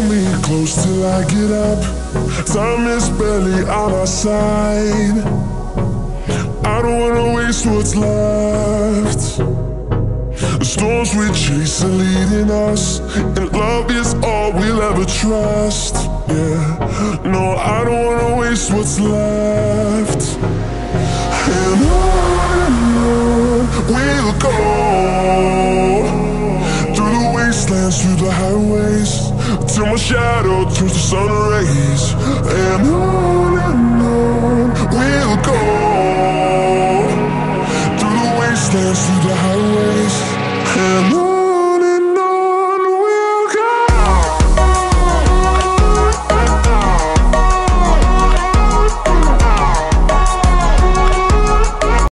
hold me close till I get up. Time is barely on our side. I don't wanna waste what's left. The storms we chase are leading us, and love is all we'll ever trust. Yeah, no, I don't wanna waste what's left. And on we'll go, through the wastelands, through the highways, till my shadow turns to sun rays. And on